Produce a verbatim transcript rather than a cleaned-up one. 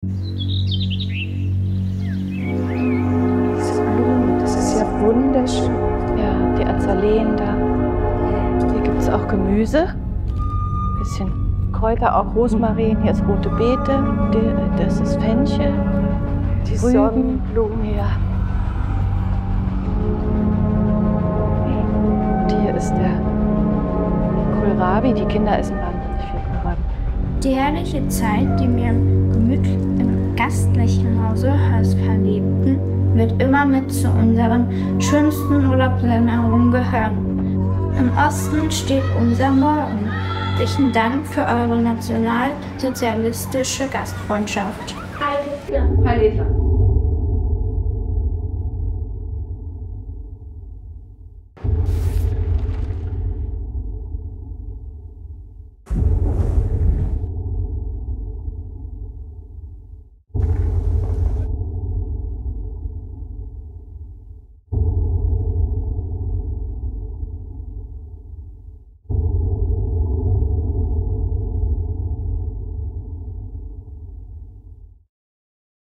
Diese Blumen, das ist ja wunderschön. Ja, die Azaleen da. Hier gibt es auch Gemüse. Ein bisschen Kräuter, auch Rosmarin. Hier ist rote Beete. Die, das ist Fenchel. Die Rüben. Sonnenblumen. Ja. Und hier ist der Kohlrabi. Die Kinder essen wahnsinnig viel Kohlrabi. Die herrliche Zeit, die wir im gemütlichen, im gastlichen Hause Hörs verlebten, wird immer mit zu unseren schönsten Urlaubserinnerungen gehören. Im Osten steht unser Morgen. Herzlichen Dank für eure nationalsozialistische Gastfreundschaft. Heil Hitler. Heil Hitler.